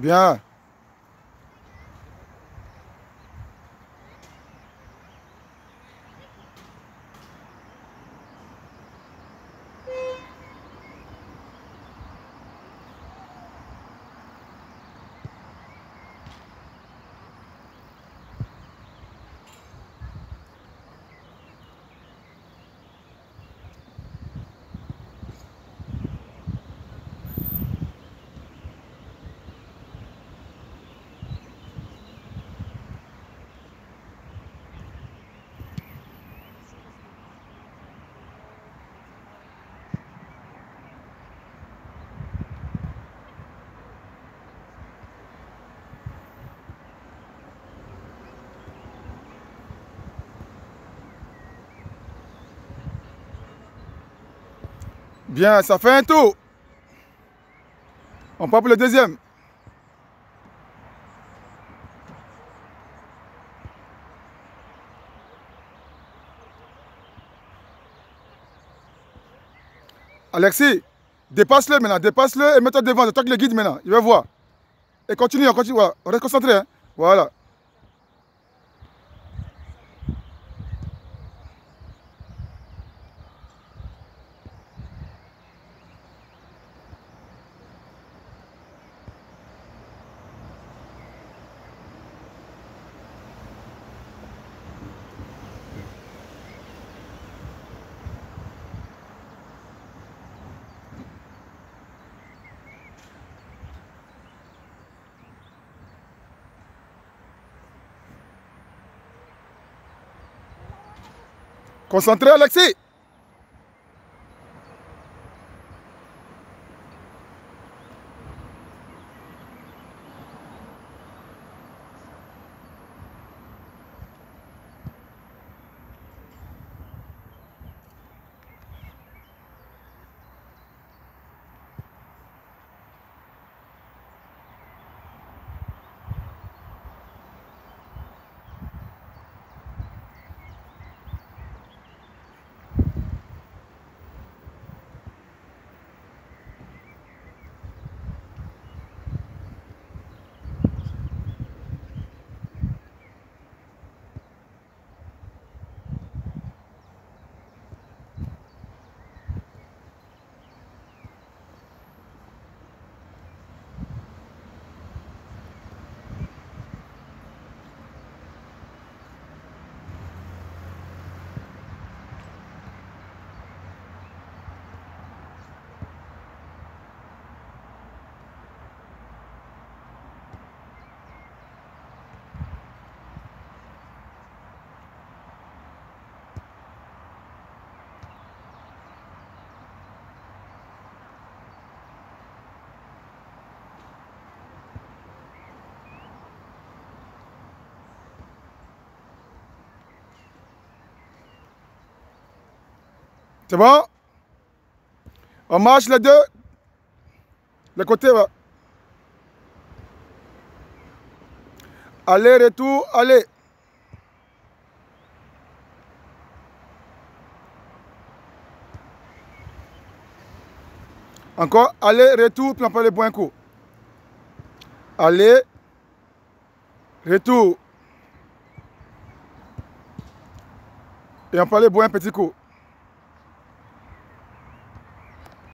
Bien. Bien, ça fait un tour. On part pour le deuxième. Alexis, dépasse-le maintenant, dépasse-le et mets-toi devant. C'est toi qui le guide maintenant. Il va voir. Et continue, on continue. On reste concentré. Hein. Voilà. Concentré, Alexis. C'est bon? On marche les deux. Le côté, va. Aller, retour, aller. Encore, aller, retour, puis on prend les points courts. Aller, retour. Et on prend les points petits courts.